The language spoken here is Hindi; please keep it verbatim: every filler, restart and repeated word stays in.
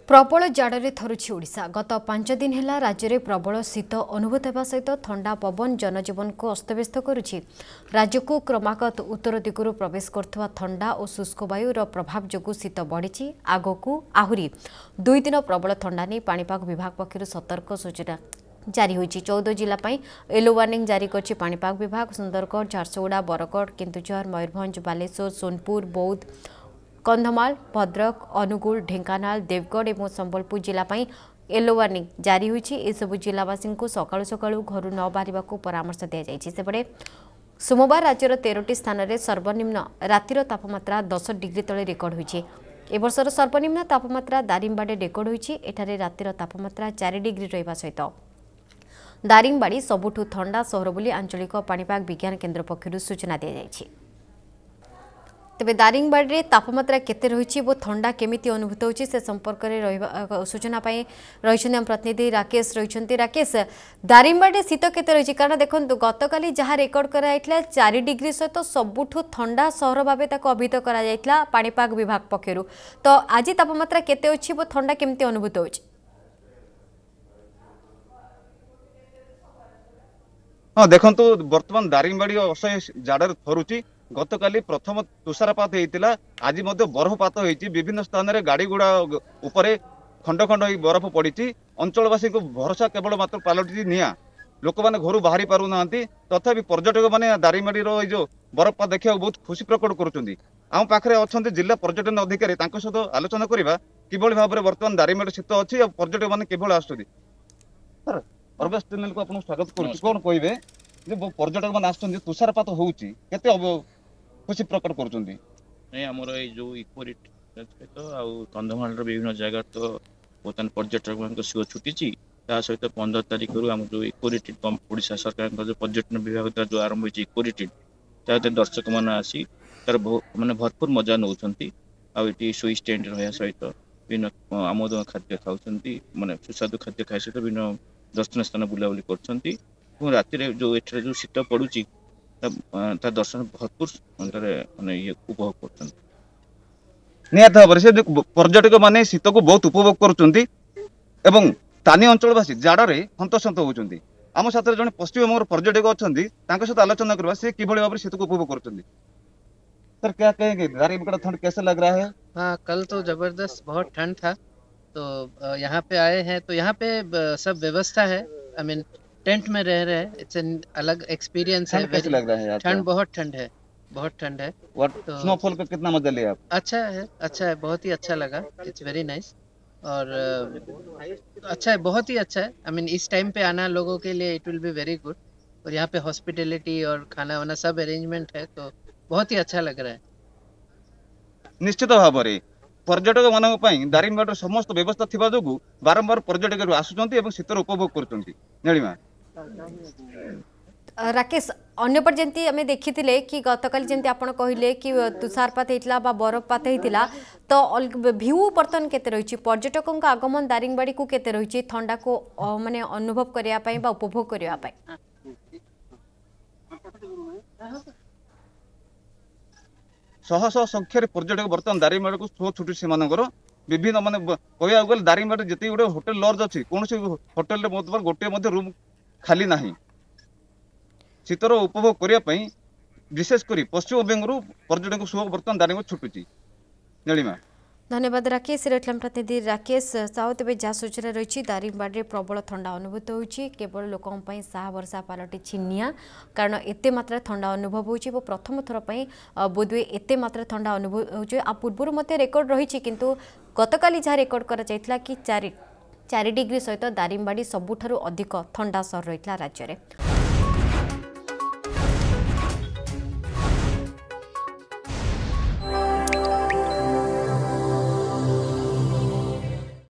प्रबल जाड़े थरुछि ओडिशा। गत पांच दिन है राज्य में प्रबल शीत अनुभूत होगा सहित ठंडा पवन जनजीवन को अस्तव्यस्त करुछि। राज्य को क्रमागत उत्तर दिगरू प्रवेश करथुवा ठंडा और शुष्क वायुर प्रभाव जोगु शीत बढ़ी। आगकू आहुरी दुई दिन प्रबल ठंडा नहीं पाणीपाग विभाग पक्षर सतर्क सूचना जारी होइछि। चौदह जिला येलो वार्निंग जारी करछि पाणीपाग विभाग। सुंदरगढ़, झारसुगुड़ा, बरगढ़, केन्दुझर, मयूरभंज, बालेश्वर, सोनपुर, बौद्ध, कंधमाल, भद्रक, अनुगुल, ढेंकानाल, देवगढ़ और संबलपुर जिला येलो वार्निंग जारी होइछि। ए सबु जिलावासी को सकाळु सकाळु घर न बाहर परामर्श दिया जाइछि। सेपटे सोमवार राज्यर तेरह स्थान में सर्वनिम्न रातिर तापमात्रा दस डिग्री तले रेकर्ड होइछि। ए वर्षर सर्वनिम्न तापमात्रा दारिंगबाड़ी रेकर्ड होइछि। एठारे रातिर तापमात्रा चार डिग्री रहिबा सहित दारिंगबाड़ी सबुठु ठंडा सहर बोली आंचलिक पाणीपाग विज्ञान केन्द्र पक्षरु सूचना दिया जाइछि। तेबे दारिंगबाड़ी तापमात्रा केते रही वो ठंडा केमिति अनुभूत होछि से संपर्क में सूचना पाई रही हम प्रतिनिधि राकेश रही। राकेश, दारिंगबाड़ी शीत केते रही? कारण देखो गतकाली जहाँ रेकर्ड कराइला चार डिग्री सहित सबुठु ठंडा सहर भाव अभिहित करा पाणीपाग विभाग पक्षरु, तो आज तापमात्रा केते अछि वो ठंडा केमिति अनुभूत होछि? हाँ देखु बर्तमान दारिंगबाड़ी असह्य जाड़े थरुची। गतकाली प्रथम तुषारपात होता, आज बरफपात होती। विभिन्न स्थान में गाड़ी गुड़ा उपरे खंड खंड हो बरफ पड़ी। अंचलवासी को भरोसा केवल मात्र पलटि निआ। लोक मैंने घर बाहरी पार ना, तथापि पर्यटक मैंने दारिंगबाड़ी जो बरफपात देखा बहुत खुशी प्रकट करुँच। आम पाखे अच्छा जिला पर्यटन अधिकारी सहित आलोचना करवा कि भाव में बर्तमान दारिंगबाड़ी शीत अच्छी और पर्यटक मैंने किभली आसुच्च। अरबेश चैनल को आपको स्वागत करुच्ची। कौन कहे पर्यटक मैंने आसुच्च तुषारपात होती खुशी प्रकट करुँच? आमर जो इको तो कंधमाल विभिन्न जगह तो बर्तमान पर्यटक मान सुख छुटी। सहित पंद्रह तारिख रु आम जो इको रिट्रीट ओडिशा सरकार जो पर्यटन विभाग द्वारा जो आरंभ होती इको रिट्रीट दर्शक मान आसी तार मानने भरपूर मजा नौ। आठी सुई स्टैंड रहा सहित विभिन्न आमोद खाद्य खाऊँ मानने सुस्वादु खाद्य खाई सहित विभिन्न दर्शन स्थान बुलाबुली कर राति जो एठार जो शीत पड़ुची दर्शन भरपूर मानने ये उपभोग कर निहत भाव से पर्यटक माने शीत को बहुत उपभोग करुँच। स्थानीय अंचलवासी जाड़े हंतसंत होती। आम साथ जन पश्चिमबंग पर्यटक अच्छा सहित आलोचना करवा से कि भाव में शीत को उपभोग कर। सर क्या कहेंगे, दारिंगबाड़ी ठंड कैसे लग रहा है? हाँ, कल तो जबरदस्त बहुत ठंड था, तो यहाँ पे आए हैं तो यहाँ पे सब व्यवस्था है। आई मीन टेंट में रह रहे हैं। इट्स एन अलग एक्सपीरियंस है। कैसे लग रहा है? ठंड बहुत ठंड है, बहुत ठंड है। तो स्नोफॉल का कितना मजा लिया आप? अच्छा है, अच्छा है, बहुत ही अच्छा लगा। इट्स वेरी नाइस और अच्छा है, बहुत ही अच्छा है। आई मीन इस टाइम पे आना लोगों के लिए it will be very good. और यहाँ पे हॉस्पिटलिटी और खाना वाना सब अरेंजमेंट है, तो बहुत ही अच्छा लग रहा है। निश्चित भाव में पर्यटक मान दारिंगबाड़ी समस्त व्यवस्था थी जो बारंबार पर्यटक आसुच्च शीतर उपभोग कर। राकेश, अन्यपर जमी आम देखी कि गतकाली जमी आप कहले कि तुषारपात होता बा बरफपात होता, तो भ्यू बर्तन केते रही? पर्यटकों का आगमन दारिंगबाड़ी को केते रही ठंडा को माने अनुभव करने उपभोग करने? शह शह संख्यार पर्यटक बर्तमान दारिंगबाड़ी को शो छुट्टी से विभिन्न माने कहया गले दारिंगबाड़ी जिते गोटे होटेल लॉज अच्छी कौन होटेल गोटे रूम खाली ना। शीतर उपभोग करने विशेषकर पश्चिमबंग पर्यटक शो बर्तमान दारिंगबाड़ी छुटुची। नीलिमा, धन्यवाद राकेश। रही प्रतिनिधि राकेश साहू। तेज जहाँ सूचना रही दारिंगबाड़ी प्रबल ठंडा अनुभूत होती। केवल लोकों साहा भरसा पलटि निआ, कारण एत मात्रा ठंडा अनुभव हो प्रथम थर पर बोधवे एत मात्रा ठंडा अनुभव हो। पूर्व रेकर्ड रही किंतु गतकाली जहाँ रेकर्ड करा कि चार चार डिग्री सहित दारिंगबाड़ी सबुठारु अधिक ठंडा सहर रही राज्य में।